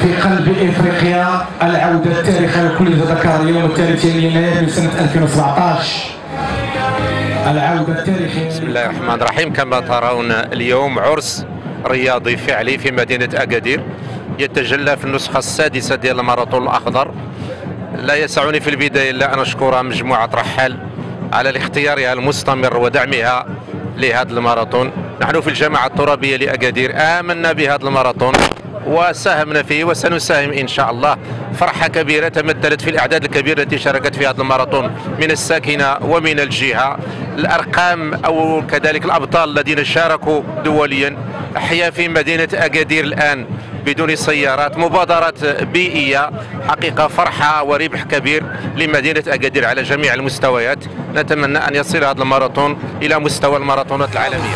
في قلب افريقيا، العوده التاريخيه لكل تذكر اليوم 30 يناير من سنه 2017. العوده التاريخيه. بسم الله الرحمن الرحيم. كما ترون اليوم عرس رياضي فعلي في مدينه اكادير يتجلى في النسخه السادسه ديال الماراثون الاخضر. لا يسعني في البدايه الا ان اشكر مجموعه رحال على اختيارها المستمر ودعمها لهذا الماراثون. نحن في الجماعه الترابيه لاكادير امنا بهذا الماراثون وساهمنا فيه وسنساهم ان شاء الله. فرحه كبيره تمثلت في الاعداد الكبيره التي شاركت في هذا الماراثون من الساكنه ومن الجهه. الارقام او كذلك الابطال الذين شاركوا دوليا احياء في مدينه اكادير الان بدون سيارات، مبادرات بيئيه، حقيقه فرحه وربح كبير لمدينه اكادير على جميع المستويات. نتمنى ان يصل هذا الماراثون الى مستوى الماراثونات العالميه.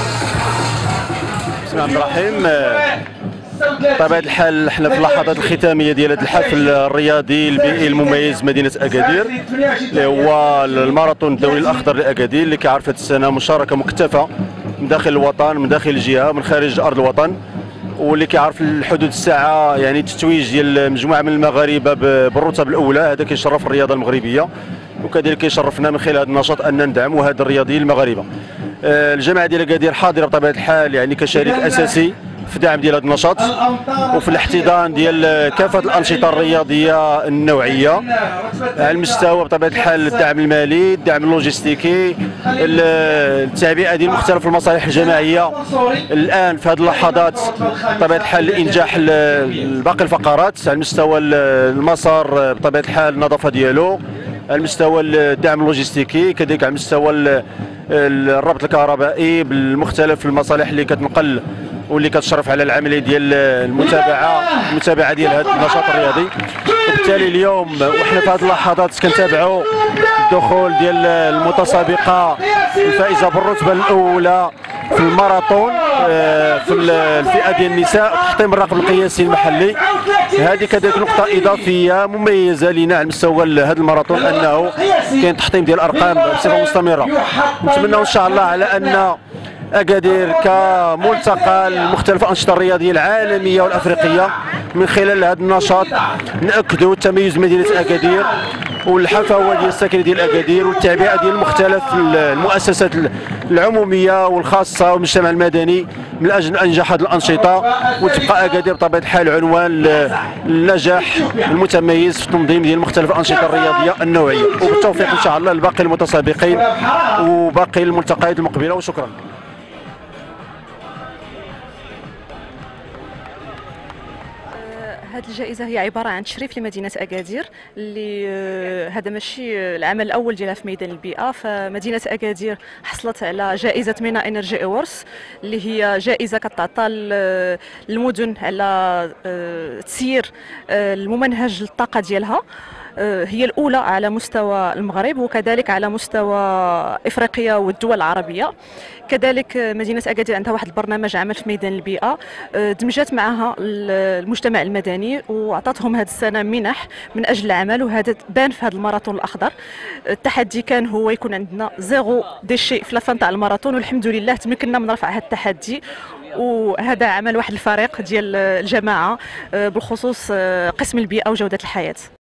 بسم الله الرحمن الرحيم. بطبيعة الحال حنا في اللحظات الختامية ديال هذا الحفل الرياضي البيئي المميز مدينة أكادير اللي هو الماراثون الدولي الأخضر لأكادير اللي كيعرف هذه السنة مشاركة مكتفة من داخل الوطن، من داخل الجهة، من خارج أرض الوطن، واللي كيعرف الحدود الساعة يعني التتويج ديال مجموعة من المغاربة بالرتب الأولى. هذا كيشرف الرياضة المغربية وكذلك كيشرفنا من خلال هذا النشاط أن ندعم هذا الرياضيين المغاربة. الجماعة ديال أكادير حاضرة بطبيعة الحال يعني كشريك أساسي في الدعم ديال هذا النشاط وفي الاحتضان ديال كافه الانشطه الرياضيه النوعيه على المستوى بطبيعه الحال الدعم المالي، الدعم اللوجستيكي، التعبئه ديال مختلف المصالح الجماعيه الان في هذه اللحظات بطبيعه الحال لانجاح باقي الفقرات على المستوى المسار بطبيعه الحال النظافه ديالو، على المستوى الدعم اللوجستيكي، كذلك على المستوى الربط الكهربائي بالمختلف المصالح اللي كتنقل واللي كتشرف على العمليه ديال المتابعه ديال هذا النشاط الرياضي. وبالتالي اليوم وحنا في هذه اللحظات كنتابعوا الدخول ديال المتسابقه الفائزه بالرتبه الاولى في الماراثون في الفئه ديال النساء تحطيم الرقم القياسي المحلي. هذه كذلك نقطه اضافيه مميزه لنا على مستوى هذا الماراثون انه كاين تحطيم ديال الارقام بصفه مستمره. نتمنى ان شاء الله على ان أكادير كملتقى لمختلف الأنشطة الرياضية العالمية والأفريقية من خلال هذا النشاط نأكدوا تميز مدينة أكادير والحفاوة ديال الساكنة ديال أكادير والتعبئة ديال مختلف المؤسسات العمومية والخاصة والمجتمع المدني من أجل أنجاح هذه الأنشطة وتبقى أكادير بطبيعة الحال عنوان النجاح المتميز في التنظيم ديال مختلف الأنشطة الرياضية النوعية. وبالتوفيق إن شاء الله لباقي المتسابقين وباقي الملتقيات المقبلة وشكرا. هذه الجائزة هي عبارة عن تشريف لمدينة أكادير اللي هذا ماشي العمل الأول ديالها في ميدان البيئة. فمدينة أكادير حصلت على جائزة مينا انرجي اورس اللي هي جائزة كتعطى للمدن على تسيير الممنهج للطاقة ديالها. هي الأولى على مستوى المغرب وكذلك على مستوى إفريقيا والدول العربية. كذلك مدينة أكادير عندها واحد البرنامج عمل في ميدان البيئة، دمجت معها المجتمع المدني وأعطتهم هذه السنة منح من أجل العمل، وهذا بان في هذا الماراثون الأخضر. التحدي كان هو يكون عندنا زيرو ديشي في لافان تاع الماراثون، والحمد لله تمكنا من رفع هذا التحدي. وهذا عمل واحد الفريق ديال الجماعة بالخصوص قسم البيئة وجودة الحياة.